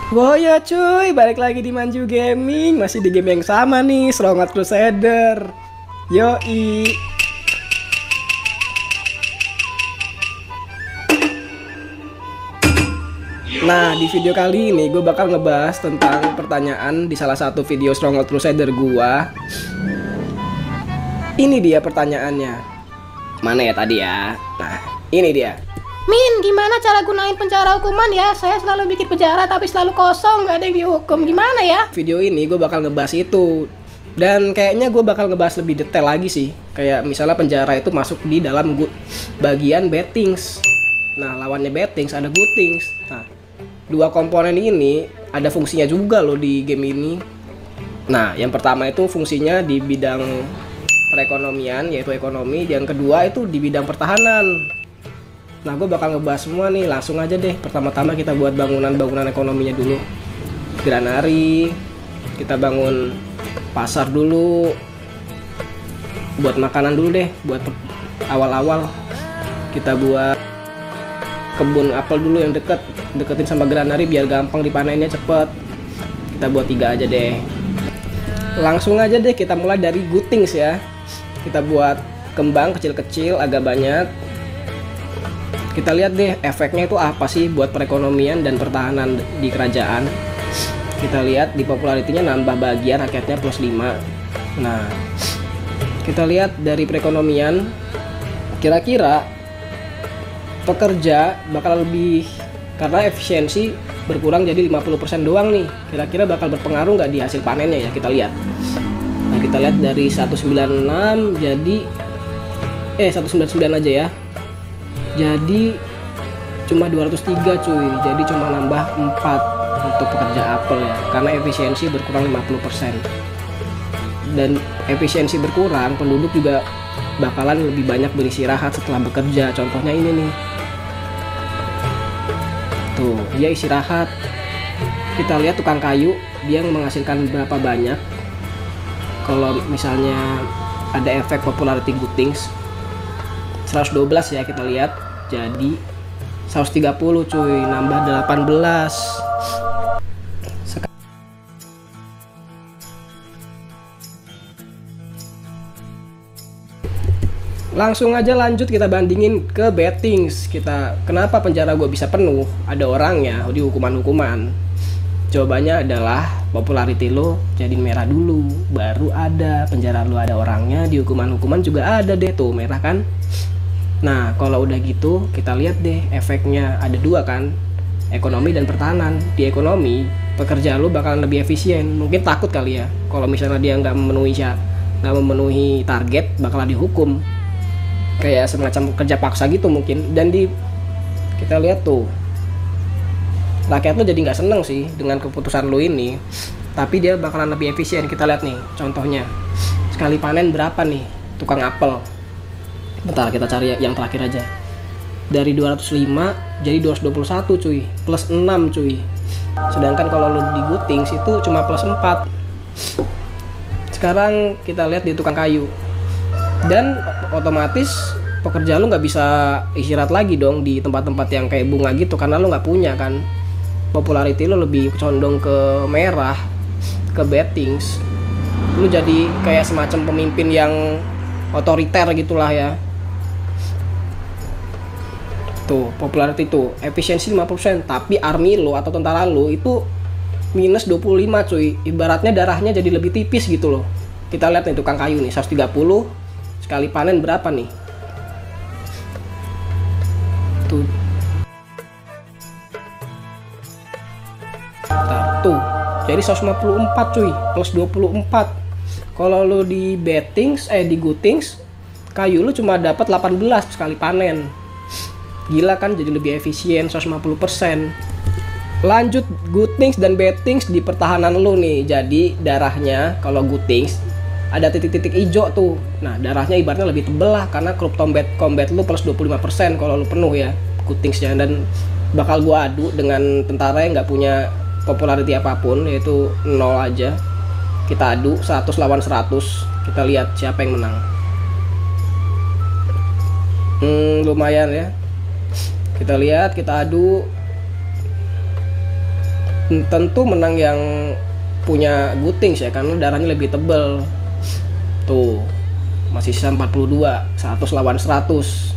Wow ya cuy, balik lagi di Manju Gaming. Masih di game yang sama nih, Stronghold Crusader. Yoi. Nah, di video kali ini gue bakal ngebahas tentang pertanyaan di salah satu video Stronghold Crusader gua. Ini dia pertanyaannya. Mana ya tadi ya? Nah, ini dia. Min, gimana cara gunain penjara hukuman ya? Saya selalu bikin penjara tapi selalu kosong, nggak ada yang dihukum. Gimana ya? Video ini gue bakal ngebahas itu. Dan kayaknya gue bakal ngebahas lebih detail lagi sih. Kayak misalnya penjara itu masuk di dalam bagian bettings. Nah, lawannya bettings ada gootings. Nah, dua komponen ini ada fungsinya juga loh di game ini. Nah, yang pertama itu fungsinya di bidang perekonomian, yaitu ekonomi. Yang kedua itu di bidang pertahanan. Nah, gue bakal ngebahas semua nih, langsung aja deh. Pertama-tama kita buat bangunan ekonominya dulu. Granari, kita bangun pasar dulu. Buat makanan dulu deh, buat awal-awal. Kita buat kebun apel dulu yang deketin sama granari biar gampang dipanennya cepet. Kita buat 3 aja deh. Langsung aja deh kita mulai dari gootings ya. Kita buat kembang kecil-kecil agak banyak. Kita lihat deh efeknya itu apa sih buat perekonomian dan pertahanan di kerajaan. Kita lihat di popularitinya nambah bagian rakyatnya plus 5. Nah, kita lihat dari perekonomian, kira-kira pekerja bakal lebih, karena efisiensi berkurang jadi 50% doang nih. Kira-kira bakal berpengaruh nggak di hasil panennya ya, kita lihat. Nah, kita lihat dari 196 jadi 199 aja ya. Jadi cuma 203 cuy. Jadi cuma nambah 4 untuk pekerja apel ya, karena efisiensi berkurang 50%. Dan efisiensi berkurang, penduduk juga bakalan lebih banyak beristirahat setelah bekerja. Contohnya ini nih. Tuh, dia istirahat. Kita lihat tukang kayu, dia menghasilkan berapa banyak. Kalau misalnya ada efek popularity gootings 112 ya, kita lihat jadi 130 cuy, nambah 18. Langsung aja lanjut kita bandingin ke bettings. Kenapa penjara gue bisa penuh? Ada orangnya di hukuman-hukuman. Jawabannya adalah popularity lo jadi merah dulu, baru ada penjara lo ada orangnya. Di hukuman-hukuman juga ada deh tuh merah kan. Nah, kalau udah gitu kita lihat deh efeknya ada 2 kan, ekonomi dan pertahanan. Di ekonomi pekerja lo bakalan lebih efisien. Mungkin takut kali ya kalau misalnya dia nggak memenuhi target bakalan dihukum, kayak semacam kerja paksa gitu mungkin. Dan kita lihat tuh rakyat lo jadi nggak seneng sih dengan keputusan lo ini, tapi dia bakalan lebih efisien. Kita lihat nih contohnya, sekali panen berapa nih tukang apel. Bentar, kita cari yang terakhir aja. Dari 205 jadi 221 cuy, plus 6 cuy. Sedangkan kalau lo di gootings itu cuma plus 4. Sekarang kita lihat di tukang kayu, dan otomatis pekerja lo nggak bisa istirahat lagi dong di tempat-tempat yang kayak bunga gitu, karena lo nggak punya kan. Popularity lo lebih condong ke merah, ke bettings. Lo jadi kayak semacam pemimpin yang otoriter gitulah ya. Tuh, popularity tuh, efisiensi 50%, tapi army lo atau tentara lo itu minus 25 cuy. Ibaratnya darahnya jadi lebih tipis gitu loh. Kita lihat nih tukang kayu nih, 130 sekali panen berapa nih? Tuh. Tuh, jadi 154 cuy, plus 24. Kalau lo di bettings, di gootings, kayu lo cuma dapat 18 sekali panen. Gila kan, jadi lebih efisien 150%. Lanjut gootings dan bettings di pertahanan lo nih. Jadi darahnya kalau gootings ada titik-titik hijau tuh. Nah, darahnya ibaratnya lebih tebel lah, karena group combat lo plus 25% kalau lo penuh ya gootingsnya. Dan bakal gua adu dengan tentara yang nggak punya popularity apapun, yaitu 0 aja. Kita adu 100 lawan 100. Kita lihat siapa yang menang. Lumayan ya. Kita lihat, kita adu. tentu menang yang punya good things ya, karena darahnya lebih tebel. Tuh, masih sisa 42, 100 lawan 100.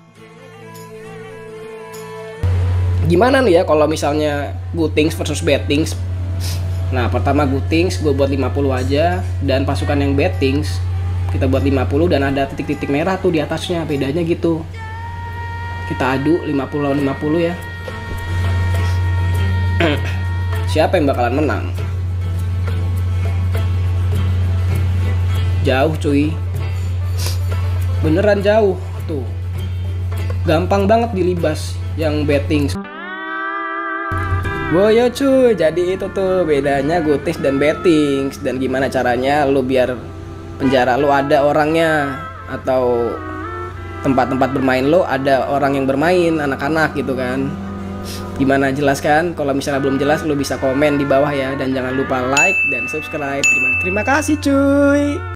Gimana nih ya kalau misalnya good things versus bad things? Nah, pertama good things gue buat 50 aja, dan pasukan yang bad things kita buat 50, dan ada titik-titik merah tuh di atasnya, bedanya gitu. Kita adu 50 lawan 50 ya. Siapa yang bakalan menang? Jauh cuy, beneran jauh tuh, gampang banget dilibas yang betting. Boyo cuy, jadi itu tuh bedanya good things dan betting. Dan gimana caranya lu biar penjara lu ada orangnya, atau tempat-tempat bermain lo ada orang yang bermain, anak-anak gitu kan. Gimana, jelas kan? Kalau misalnya belum jelas, lo bisa komen di bawah ya, dan jangan lupa like dan subscribe. Terima kasih cuy.